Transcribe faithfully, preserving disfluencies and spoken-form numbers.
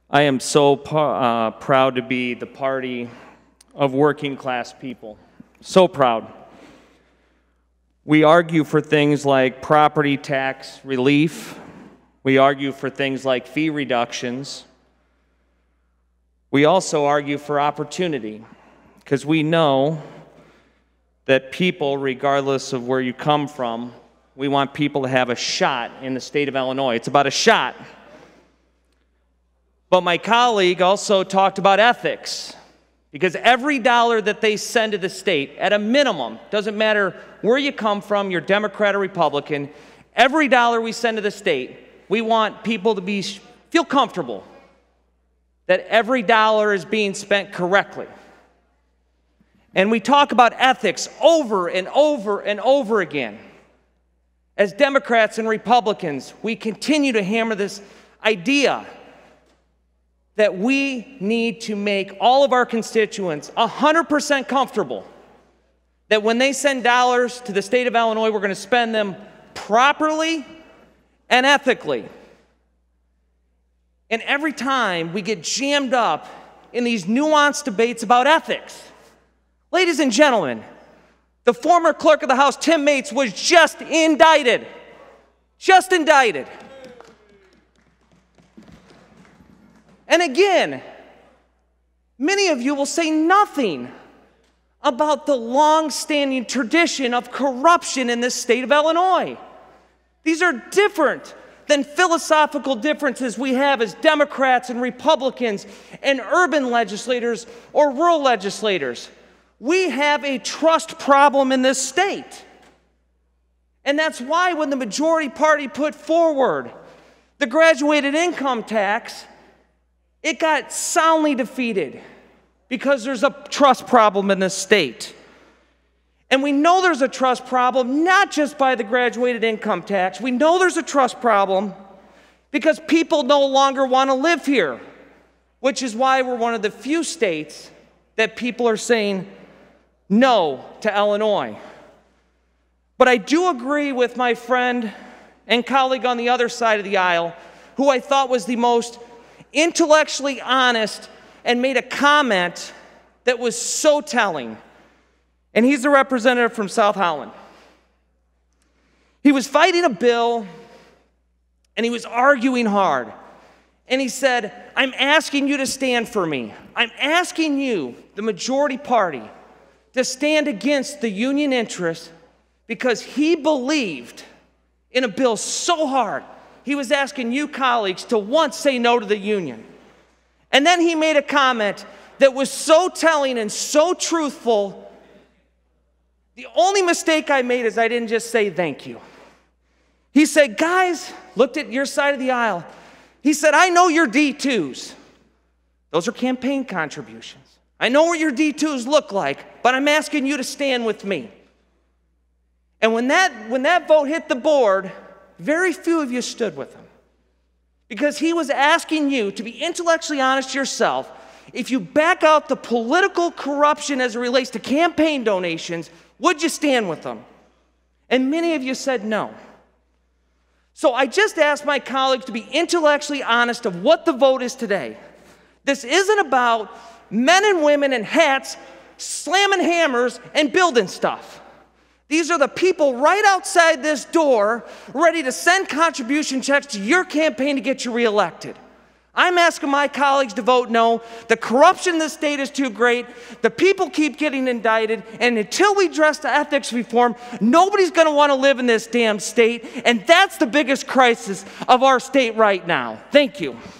I am so uh, proud to be the party of working class people. So proud. We argue for things like property tax relief. We argue for things like fee reductions. We also argue for opportunity, because we know that people, regardless of where you come from, we want people to have a shot in the state of Illinois. It's about a shot. But my colleague also talked about ethics, because every dollar that they send to the state, at a minimum, doesn't matter where you come from, you're Democrat or Republican, every dollar we send to the state, we want people to be feel comfortable that every dollar is being spent correctly. And we talk about ethics over and over and over again. As Democrats and Republicans, we continue to hammer this idea that we need to make all of our constituents one hundred percent comfortable that when they send dollars to the state of Illinois, we're going to spend them properly and ethically. And every time we get jammed up in these nuanced debates about ethics, ladies and gentlemen, the former clerk of the House, Tim Mates, was just indicted. Just indicted. And again, many of you will say nothing about the long-standing tradition of corruption in this state of Illinois. These are different than philosophical differences we have as Democrats and Republicans and urban legislators or rural legislators. We have a trust problem in this state. And that's why when the majority party put forward the graduated income tax, it got soundly defeated because there's a trust problem in this state. And we know there's a trust problem not just by the graduated income tax. We know there's a trust problem because people no longer want to live here, which is why we're one of the few states that people are saying no to Illinois. But I do agree with my friend and colleague on the other side of the aisle, who I thought was the most intellectually honest and made a comment that was so telling. And he's the representative from South Holland. He was fighting a bill, and he was arguing hard. And he said, I'm asking you to stand for me. I'm asking you, the majority party, to stand against the union interests, because he believed in a bill so hard. He was asking you colleagues to once say no to the union. And then he made a comment that was so telling and so truthful. The only mistake I made is I didn't just say thank you. He said, guys, looked at your side of the aisle. He said, I know your D twos. Those are campaign contributions. I know what your D twos look like, but I'm asking you to stand with me. And when that, when that vote hit the board, very few of you stood with him, because he was asking you to be intellectually honest yourself. If you back out the political corruption as it relates to campaign donations, would you stand with them? And many of you said no. So I just asked my colleagues to be intellectually honest of what the vote is today. This isn't about men and women in hats slamming hammers and building stuff. These are the people right outside this door ready to send contribution checks to your campaign to get you reelected. I'm asking my colleagues to vote no. The corruption in this state is too great. The people keep getting indicted. And until we address the ethics reform, nobody's going to want to live in this damn state. And that's the biggest crisis of our state right now. Thank you.